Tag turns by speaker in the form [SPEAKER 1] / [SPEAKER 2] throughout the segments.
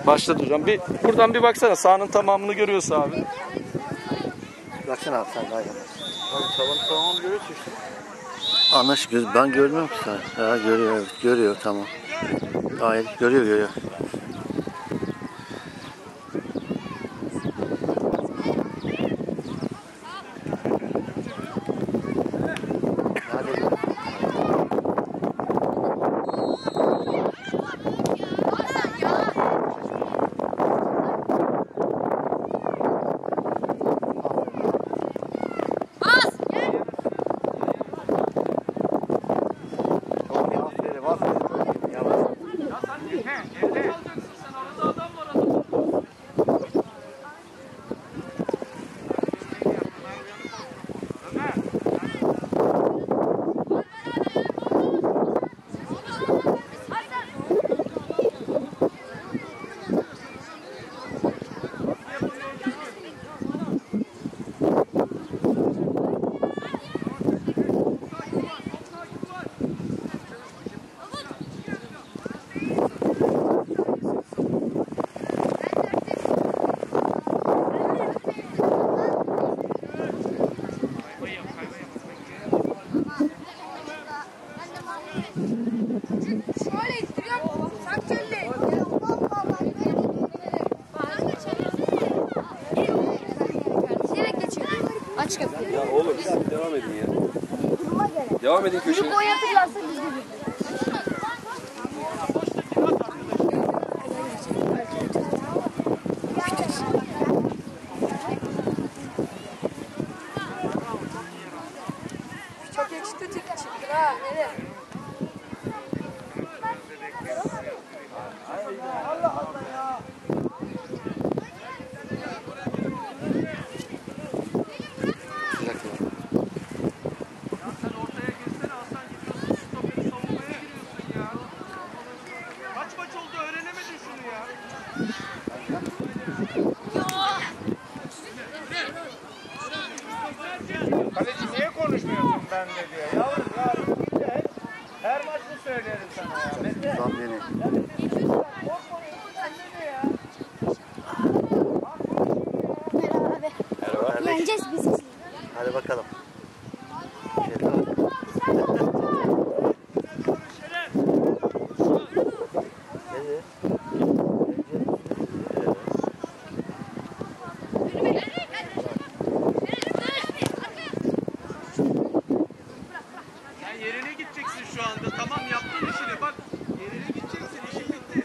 [SPEAKER 1] Başladı hocam. Bir buradan bir baksana. Sahanın tamamını görüyorsa abi.
[SPEAKER 2] Baksana abi sen daha iyi.
[SPEAKER 1] Abi tavanın tamamını görüyorsun işte.
[SPEAKER 2] Anlaşılıyor. Ben görmüyorum ki sen. Ha, görüyor, evet. Görüyor, tamam. Gayet görüyor.
[SPEAKER 1] Ya oğlum siz devam edin ya. Devam edin köşeye.
[SPEAKER 3] Bunu boyatırlarsa biz de
[SPEAKER 4] Çok ekşi çıktı ha. Nereye? Allah Allah ya.
[SPEAKER 5] Kaleci niye konuşmuyorsun ben de diyor. Yavrum ya gideceğiz. Her maç mı söylerim sana ya. Mete.
[SPEAKER 2] Tam beni.
[SPEAKER 3] Merhaba. Yeneceğiz biz.
[SPEAKER 2] Hadi bakalım.
[SPEAKER 5] Sen yerine gideceksin şu anda. Tamam yaptın işini bak. Yerine gideceksin. İşin bitti.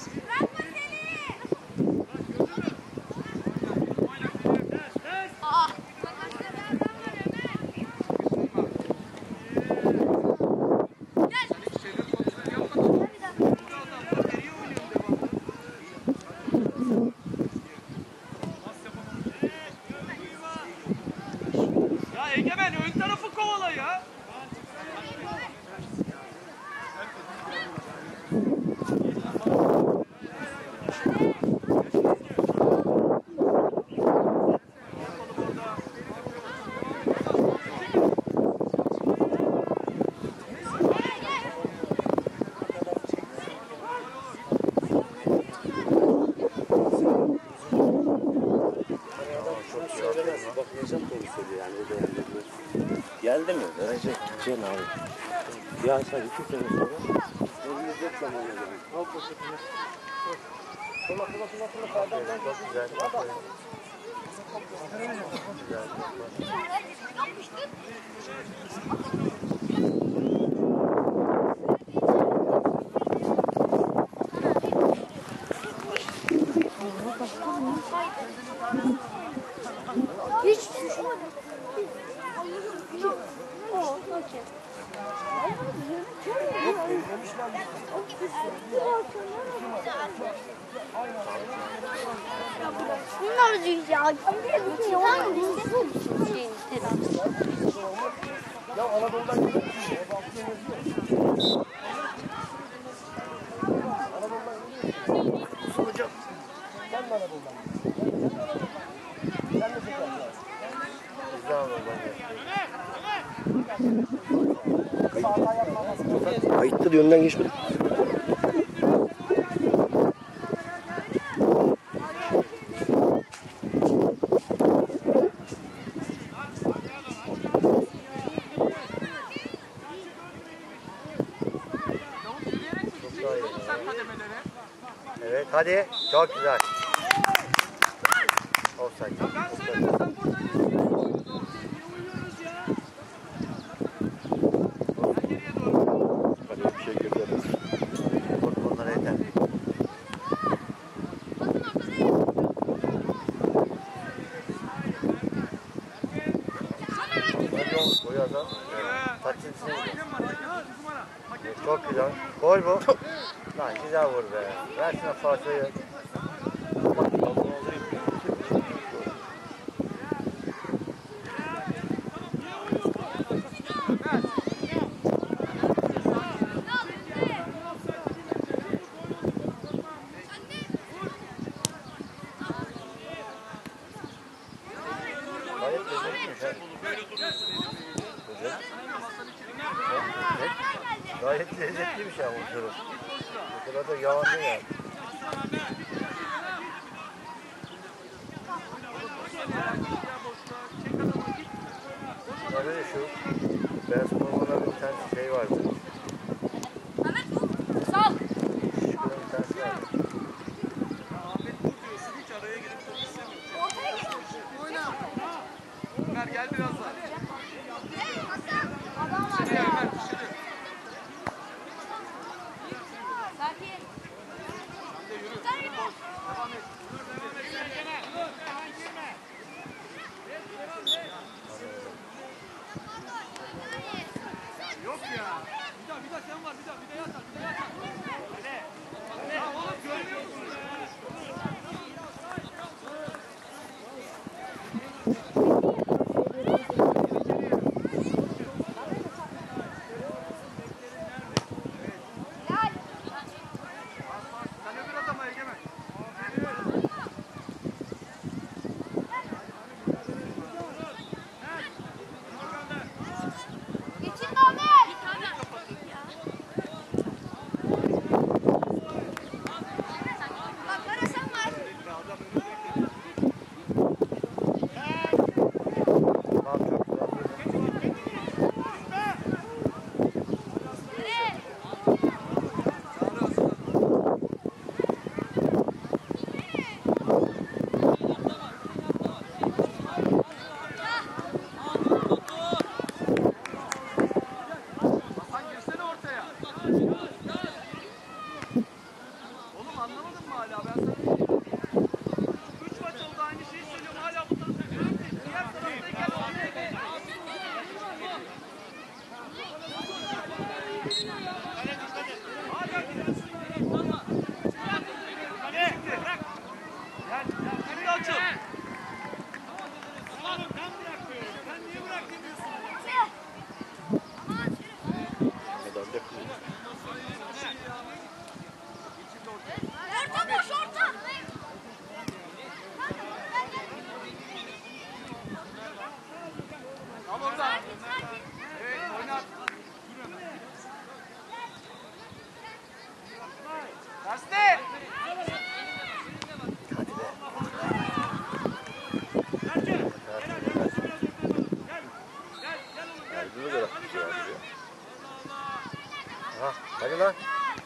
[SPEAKER 5] Ya Egemen ön tarafı kovala ya.
[SPEAKER 2] Geldi mi? Verecek. Gideceksin abi. Ya sen 2 sene sonra önümüzdeki zamanla gelin. Al poşetini. Kola. Çok güzel.
[SPEAKER 3] Hiç düşmedi. Bunlar ya.
[SPEAKER 5] Ya Anadolu'dan gidiyor. Hocam. Sen de Anadolu'dan. Sen de çekersin.
[SPEAKER 2] Kayıtta da önden geçmedi. Evet hadi. Çok güzel. Offside.
[SPEAKER 5] Ben söylemesem burada uyuyoruz ya. Ben geriye doğru.
[SPEAKER 1] Hadi bir şey girdi.
[SPEAKER 2] Onlara yeter. Hadi o adam. Taçinsine çok güzel. Gol bu. Lan güzel vur be. Ver şuna Fatih'i. Gayet lezzetliymiş ha. Gayet lezzetliymiş ya bu şurup. Bu kadar da yağlı ya. Böyle şu beyaz formalarda bir tane şey vardı.
[SPEAKER 3] Sağ ol.
[SPEAKER 2] Şurada bir tanesi vardı.
[SPEAKER 5] Ömer gel biraz daha.
[SPEAKER 3] Adam var
[SPEAKER 5] Dışarı
[SPEAKER 3] ya.
[SPEAKER 5] Ömer dışarı.
[SPEAKER 3] Sakin.
[SPEAKER 5] Yok ya. Bir daha sen var bir daha yatar bir daha yatar. Ne? Ya oğlum görmüyor musun ya? Sen öbür adama Egemen.
[SPEAKER 3] Geçin Ahmet. Bak bana sen var.
[SPEAKER 2] Tamam çok güzel.
[SPEAKER 5] Hasan girsene ortaya. Oğlum anlamadın mı hala? Ben sana 3 maç oldu aynı şeyi söylüyorum. Hala bu tarafta diyorum ki diğer taraftayken oraya gel. Hala gidiyorsun. Hadi şimdi bırak. Gel. Şimdi açıl. Oğlum ben bırakmıyorum. Sen niye bırak demiyorsun?
[SPEAKER 3] Orta boş orta.
[SPEAKER 5] Al orada. Evet oynat. Terste.
[SPEAKER 1] Aydın'ı da yapmış ya.
[SPEAKER 2] Aha, hadi lan.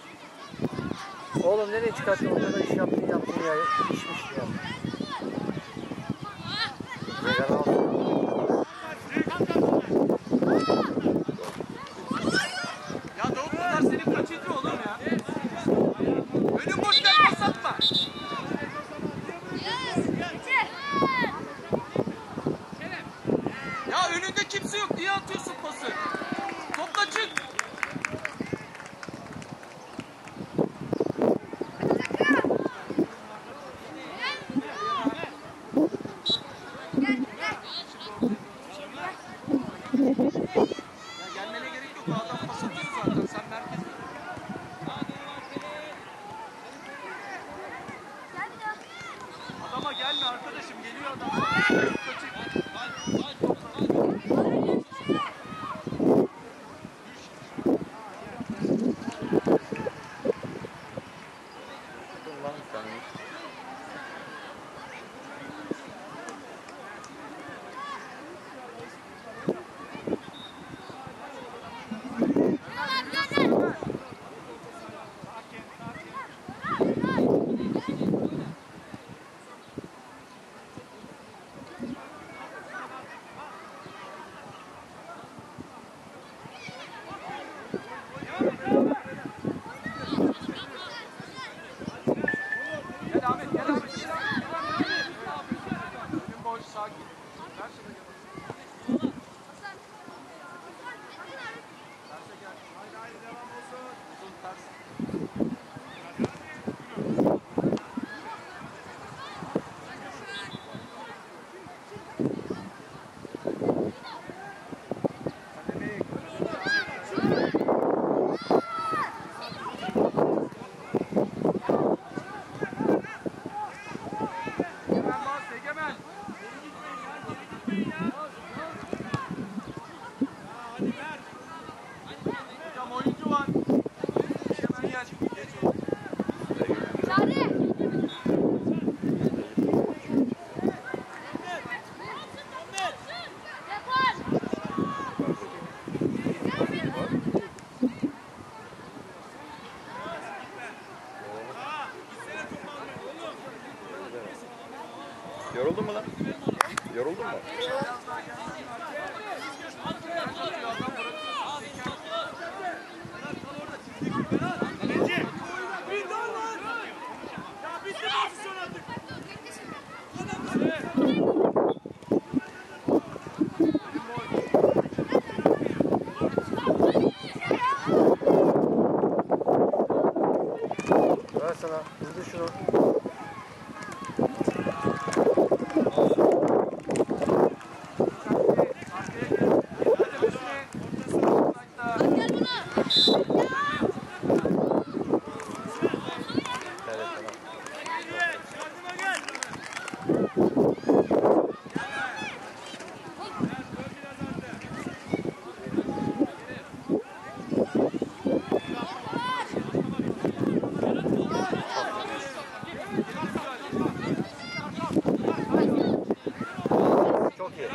[SPEAKER 2] Oğlum nereye çıkarttın? Orada da iş yaptın ya. İşmiş ya. Vegan al.
[SPEAKER 5] Ya Davut bunlar senin kaçıncı oğlum ya? Önün boşken pas atma. Ya önünde kimse yok. Niye atıyorsun pası? Topla çık. Ya gelmene gerek yok. Adam pas atıyor zaten. Sen merkez. Adama gelme arkadaşım. Geliyor adam. Kaçık.
[SPEAKER 2] Dur lan sen.
[SPEAKER 1] Yoruldun mu lan? Yoruldun mu?
[SPEAKER 2] Ver sana. Hızlı şunu. Çok iyi.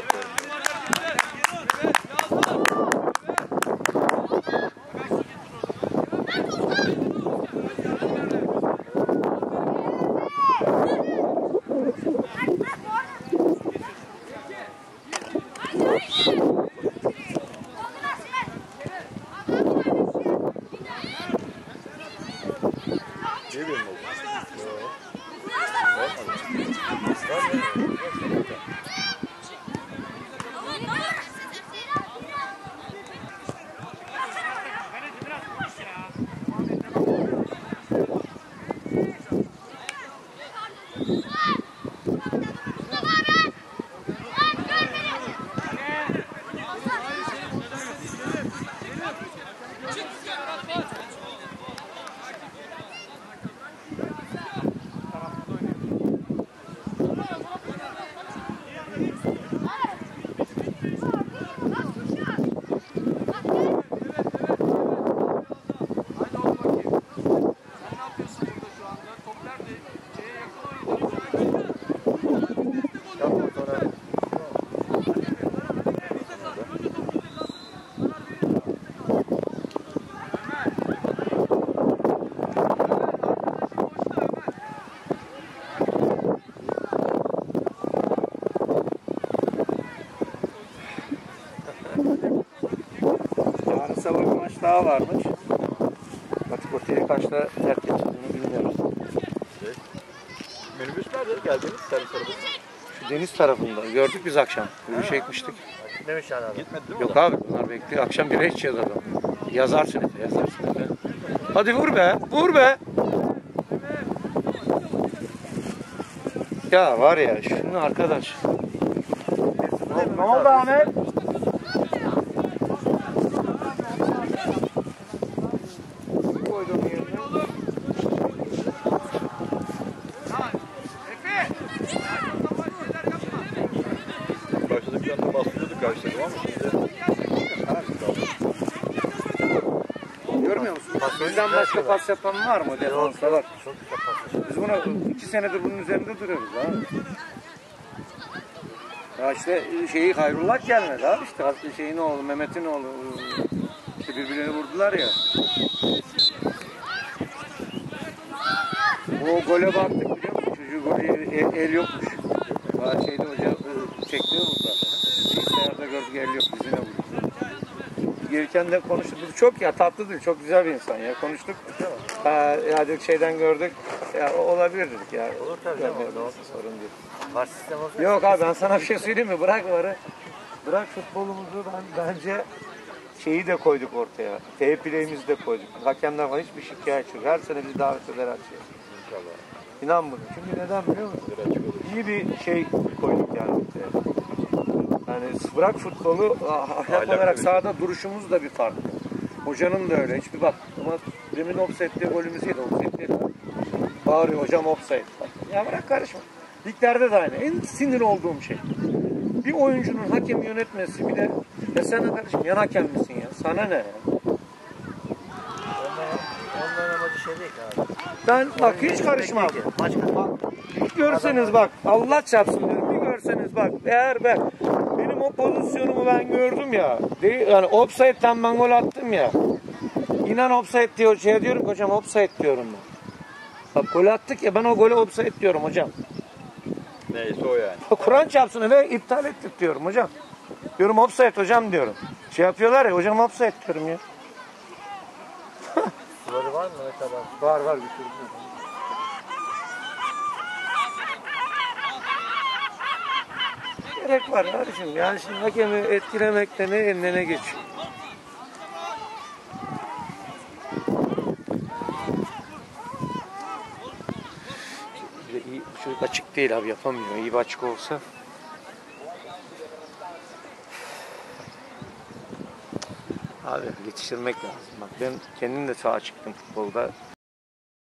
[SPEAKER 1] Ne diyorsun
[SPEAKER 2] Yarın sabah bir maç daha varmış. Batık Oteli kaçta terk edildiğini bilmiyoruz.
[SPEAKER 1] Minibüs nerede? Geldiniz servis arabası.
[SPEAKER 2] Şu deniz tarafında gördük biz akşam. Yürüyüş çekmiştik.
[SPEAKER 1] Demiş yani abi. Gitmedi değil mi?
[SPEAKER 2] Yok abi bunlar bekliyor. Akşam bira içeceğiz adam. Yazarsın Efe, yazarsın Efe. Hadi vur be, vur be. Ya var ya şunu arkadaş. Ne oldu Ahmet? Koydum yerine.
[SPEAKER 1] Başladıklarında bastırıyorduk karşıladım ama şimdi
[SPEAKER 2] Görmüyor musun? Bizden başka pas yapan var mı? Defansta var. Biz buna 2 senedir bunun üzerinde duruyoruz abi. Ya işte şeyi Hayrullah gelmedi abi işte şeyin oğlu Mehmet'in oğlu işte birbirlerini vurdular ya. O gole baktık biliyor musun? Çocuğu golü el yokmuş. Şeyde hoca çekti vurdu zaten. Bilgisayarda gördük el yok dizine vurdu. Gelirken de konuştuk. Bu çok ya tatlı değil, çok güzel bir insan ya. Konuştuk. Ya dedik şeyden gördük. Ya olabilir dedik ya.
[SPEAKER 6] Olur tabii canım.
[SPEAKER 2] Sorun değil.
[SPEAKER 6] Var sistem olsun.
[SPEAKER 2] Yok abi ben sana bir şey söyleyeyim mi? Bırak varı. Bırak futbolumuzu bence şeyi de koyduk ortaya. T-play'imizi de koyduk. Hakemler falan hiçbir şikayet yok. Her sene bizi davet eder açıyoruz.
[SPEAKER 1] inşallah.
[SPEAKER 2] İnan buna. Çünkü neden biliyor musun? İyi bir şey koyduk yani ortaya. Yani bırak futbolu ahlak olarak sahada duruşumuz da bir farklı. Hocanın da öyle. Hiçbir bak. Ama demin offside'de golümüz yedi. Offside değil. Bağırıyor hocam offside. Ya bırak karışma. Liglerde de aynı. En sinir olduğum şey. Bir oyuncunun hakemi yönetmesi bir de ya sen kardeşim yan hakem misin ya? Sana ne ya?
[SPEAKER 6] Onların amacı şey değil ki abi.
[SPEAKER 2] Ben bak hiç karışmam.
[SPEAKER 6] Maç
[SPEAKER 2] Bak, bir görseniz bak Allah çarpsın diyorum. Bir görseniz bak eğer benim o pozisyonumu ben gördüm ya. Değil, yani offside'den ben gol attım ya. İnan offside diyor. Şey diyorum hocam offside diyorum ben. Bak gol attık ya ben o golü offside diyorum hocam.
[SPEAKER 1] Neyse o yani.
[SPEAKER 2] Kur'an çarpsın ve iptal ettik diyorum hocam. Diyorum offside hocam diyorum. Şey yapıyorlar ya hocam offside diyorum ya.
[SPEAKER 6] Suları var mı Mehmet abi?
[SPEAKER 2] Var bitirdim. Gerek var kardeşim. Yani şimdi hakemi etkilemekte ne eline ne geçiyor. Bir de iyi, bu çocuk açık değil abi yapamıyor. İyi bir açık olsa. Abi yetiştirmek lazım. Bak ben kendim de sağa çıktım futbolda.